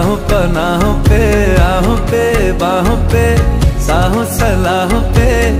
राहों पनाहों पे, आहों पे बाहों पे, साहों सलाहों पे